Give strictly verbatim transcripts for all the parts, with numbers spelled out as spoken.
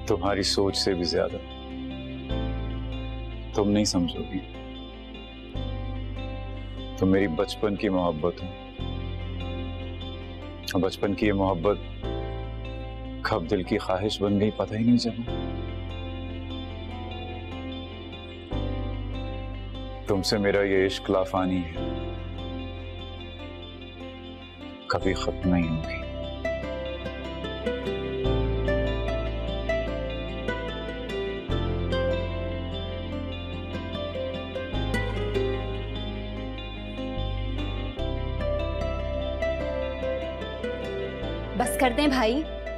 तुम्हारी सोच से भी ज्यादा तुम नहीं समझोगी। तुम मेरी बचपन की मोहब्बत हो। बचपन की ये मोहब्बत कब दिल की ख्वाहिश बन गई पता ही नहीं चला। तुमसे मेरा ये इश्क लाफानी है, कभी खत्म नहीं होगी। बस कर दें भाई,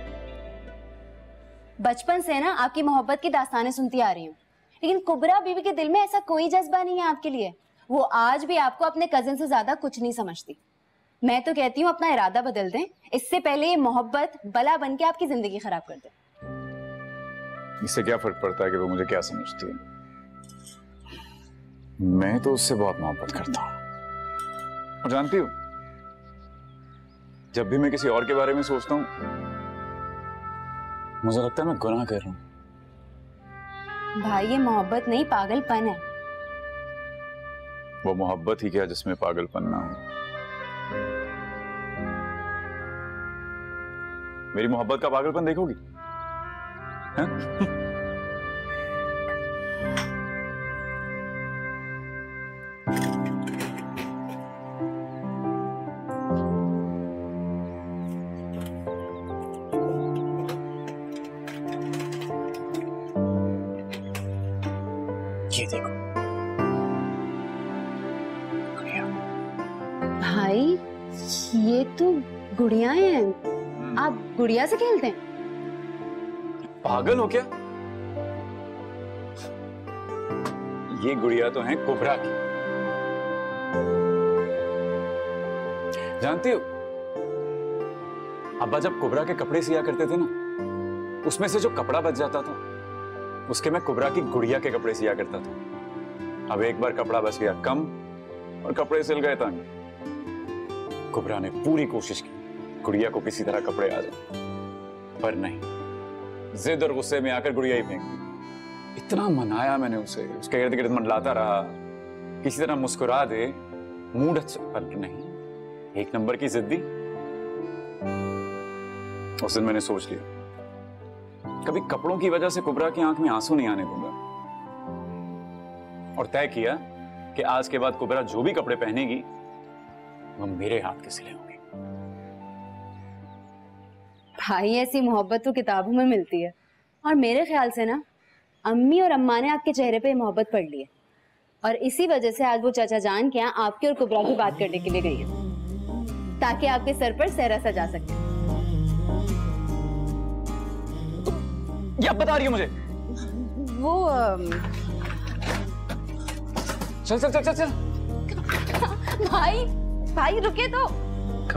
बचपन से ना आपकी मोहब्बत की दास्तानें सुनती आ रही हूँ, लेकिन कुबरा बीवी के दिल में ऐसा कोई जज्बा नहीं है आपके लिए। वो आज भी आपको अपने कजिन से ज्यादा कुछ नहीं समझती। मैं तो कहती हूँ अपना इरादा बदल दें, इससे पहले ये मोहब्बत बला बन के आपकी जिंदगी खराब कर दे। इससे क्या फर्क पड़ता है कि वो मुझे क्या समझती है? मैं तो उससे बहुत मोहब्बत करता हूँ। और जानती हूँ, जब भी मैं किसी और के बारे में सोचता हूँ मुझे लगता है मैं गुनाह कर रहा हूँ। भाई ये मोहब्बत नहीं, पागलपन है। वो मोहब्बत ही क्या जिसमें पागलपन ना हो। मेरी मोहब्बत का पागलपन देखोगी? हैं? ये देखो भाई ये तो गुड़िया हैं। आप गुड़िया से खेलते हैं? पागल हो क्या? ये गुड़िया तो है कुबरा की। जानती हो, अब्बा जब कुबरा के कपड़े सिया करते थे ना, उसमें से जो कपड़ा बच जाता था उसके मैं कुबरा की गुड़िया के कपड़े सिया करता था। अब एक बार कपड़ा बच गया कम और कपड़े सिल गए तंग। कुबरा ने पूरी कोशिश की गुड़िया को किसी तरह कपड़े आ जाए, पर नहीं, जिद और गुस्से में आकर गुड़िया ही फेंक दी। इतना मनाया मैंने उसे, उसके इर्द गिर्द मंडलाता रहा, किसी तरह मुस्कुरा दे, मूड अच्छा, पर नहीं, एक नंबर की जिद्दी। उस दिन मैंने सोच लिया कभी कपड़ों की वजह से कुबरा की आंख में आंसू नहीं आने दूंगा, और तय किया कि आज के बाद कुबरा जो भी कपड़े पहनेगी वो मेरे हाथ के सिले होंगे। भाई ऐसी मोहब्बत तो किताबों में मिलती है, और मेरे ख्याल से ना अम्मी और अम्मा ने आपके चेहरे पे मोहब्बत पढ़ ली है, और इसी वजह से आज वो चाचा जान के यहाँ आपके और कुबरा की बात करने के लिए गई है, ताकि आपके सर पर सेहरा सजा सके। क्या बता रही है मुझे? वो अम... चल चल चल चल चल। भाई भाई रुके तो।